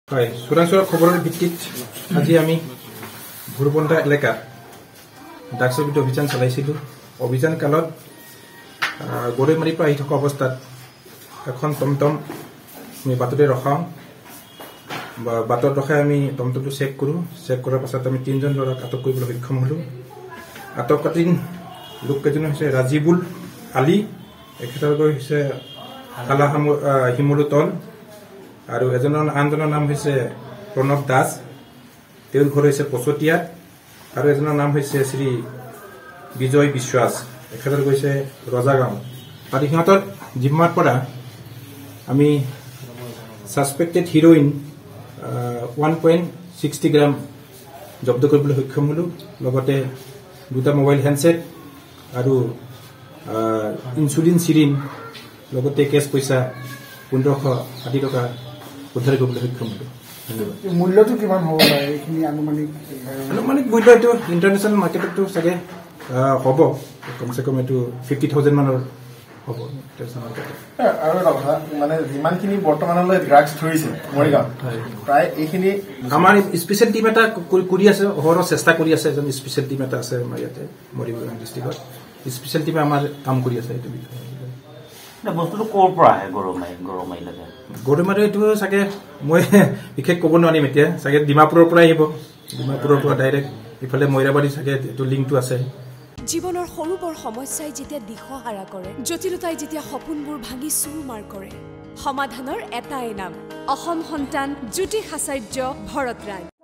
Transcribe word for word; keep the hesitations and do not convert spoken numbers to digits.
হয়, চোৰাংচোৱাৰ খবৰৰ ভিত্তিত আজি আমি ভুৰবন্ধা এলেকাত ড্ৰাগছৰ বিৰুদ্ধে অভিযান চলাইছিলোঁ। অভিযান কালত গৰৈমাৰীৰ পৰা আহি থকা অৱস্থাত এখন টমটম আমি বাটতে ৰখাওঁ। বাটত ৰখাই আমি টমটমটো চেক কৰোঁ। চেক কৰাৰ পাছত আমি তিনিজন ল'ৰাক আটক কৰিবলৈ সক্ষম হ'লোঁ। আটককালীন লোককেইজন হৈছে ৰাজিবুল আলী, এখেতকৈ হৈছে কালা শিমলু তল, আৰু এজনৰ আনজনৰ নাম হৈছে প্ৰণৱ দাস, তেওঁৰ ঘৰ হৈছে পচতীয়াত, আৰু এজনৰ নাম হৈছে শ্ৰী বিজয় বিশ্বাস, এখেতৰ গৈছে ৰজাগাঁও। আৰু সিহঁতৰ জিম্মাৰ পৰা আমি suspected heroin one point sixty gram জব্দ কৰিবলৈ সক্ষম হ'লোঁ। লগতে দুটা মোবাইল হেণ্ডছেট আৰু ইনচুলিন চিৰিন, লগতে কেছ পইচা পোন্ধৰশ ষাঠি টকা উদ্ধাৰ কৰিবলৈ সক্ষম হ'লোঁ। ধন্যবাদ। মূল্যটো কিমান হ'ব পাৰে এইখিনি আনুমানিক? আনুমানিক মূল্য এইটো ইণ্টাৰনেশ্যনেল মাৰ্কেটতো চাগে হ'ব, কমচে কম এইটো ফিফটি থাউজেণ্ড মানৰ হ'ব। আৰু এটা কথা, মানে যিমানখিনি বৰ্তমানলৈ ড্ৰাগছ ধৰিছে মৰিগাঁও, প্ৰায় এইখিনি আমাৰ স্পেচিয়েল টিম এটা কৰি আছে, অহৰহ চেষ্টা কৰি আছে। এজন স্পেচিয়েল টিম এটা আছে আমাৰ ইয়াতে মৰিগাঁও ডিষ্ট্ৰিক্টত। স্পেচিয়েল টিমে আমাৰ কাম কৰি আছে এইটো বিষয়ে। বস্তুটো ক'ৰ পৰা আহে গৰমাই গৰমাইলৈকে? গৰৈমাৰী এইটো চাগে মই বিশেষ ক'ব নোৱাৰিম এতিয়া, চাগে ডিমাপুৰৰ পৰা আহিব। ডিমাপুৰৰ পৰা ডাইৰেক্ট ইফালে মইৰাবাৰী চাগে এইটো লিংকটো আছে। জীৱনৰ সৰু বৰ সমস্যাই যেতিয়া দিশহাৰা কৰে, জটিলতাই যেতিয়া সপোনবোৰ ভাঙি চুৰমাৰ কৰে, সমাধানৰ এটাই নাম, অসম সন্তান জ্যোতিষ আচাৰ্য ভৰত ৰায়।